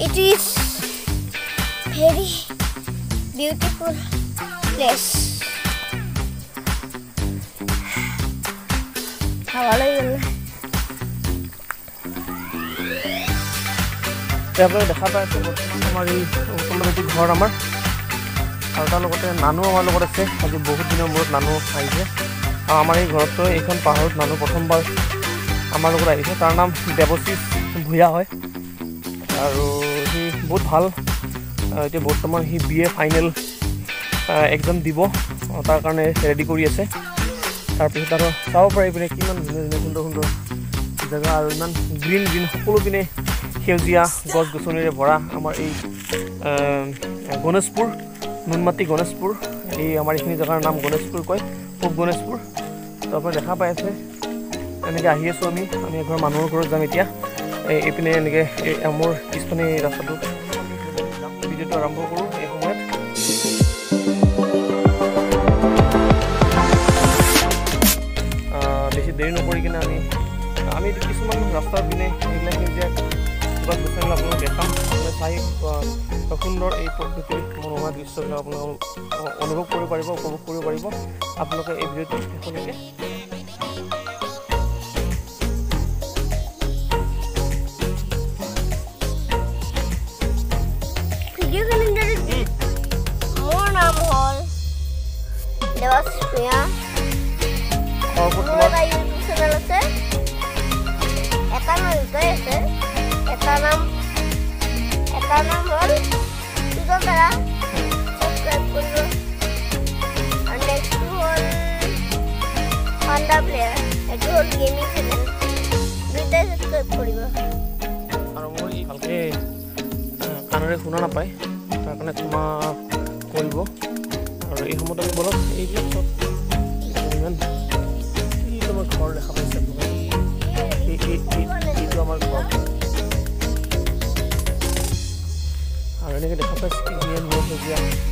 It is very beautiful place. Hawa lagi. আপনারা দেখা পায় আমাৰ এই তলতে ঘৰ আমাৰ আৰু তাৰ লগতে নানু আমাৰ লগত আছে আজি বহুত দিনৰ মূৰত নানু আহিছে আৰু আমাৰ এই ঘৰতো এইখন পাহাৰত নানু প্ৰথমবাৰ আমাৰ লগত আহিছে তাৰ নাম দেৱশীষ ভূঞা হয় আৰু সি বহুত ভাল এতিয়া বৰ্তমান সি BA ফাইনেল এক্সাম দিব তাৰ কাৰণে ৰেডি কৰি আছে তাৰপিছত আৰু চাব পাৰে পিনে কিমান ধুনীয়া সুন্দৰ সুন্দৰ জেগা আৰু ইমান গ্ৰীণ গ্ৰীণ সকলো পিনে সেউজীয়া গছ গছনিৰে ভৰা আমাৰ এই গণেশপুৰ নুনমাটি গণেশপুৰ এই আমাৰ এইখিনি জেগাৰ নাম গণেশপুৰ কয় পূব গণেশপুৰ তো আপুনি দেখা পাই আছে এনেকৈ আহি আছোঁ আমি এঘৰ মানুহৰ ঘৰত যাম এতিয়া এইপিনে এনেকৈ মোৰ পিছপিনে এই ৰাস্তাটো ভিডিঅ'টো আৰম্ভ কৰোঁ এই সময়ত বেছি দেৰি নকৰি কিনে আমি কিছুমান ৰাস্তাৰ পিনে এইবিলাক যে গছ গছনিবিলাক আপোনালোক দেখাম আপোনালোকে চাই সুন্দৰ এই প্ৰকৃতিৰ মনোমোহা দৃশ্যবিলাক আপোনালোক অনুভৱ কৰিব পাৰিব উপভোগ কৰিব পাৰিব আপোনালোকে এই ভিডিঅ'টো শেষলৈকে মোৰ নাম হ'ল দেৱশীষ ভূঞা মোৰ এটা ইউটিউব চেনেল আছে এটা নাম দুটাই আছে এটা নাম হ'ল সুদৰা সাবস্ক্ৰাইব কৰিব আৰু নেক্সটটো হ'ল পাণ্ডা প্লেয়াৰ এইটো হ'ল গেমিং চেনেল দুটাই সাবস্ক্ৰাইব কৰিব আৰু মোৰ ভালকৈ কাণেৰে শুনা নাপায় তাৰ কাৰণে ক্ষমা কৰিব আৰু এই সময়ত আমি বলক এইবিলাক চব ইমান এইটো আমাৰ ঘৰ দেখা পাইছে এইটো আমাৰ ঘৰ আৰু এনেকৈ দেখা পাইছে কি ধুনীয়া ধুনীয়া সেউজীয়া